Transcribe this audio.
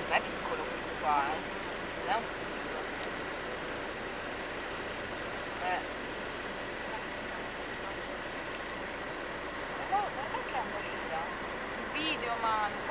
Non è piccolo questo qua, non è un cucciolo. Guarda che è morita. Il video, mano.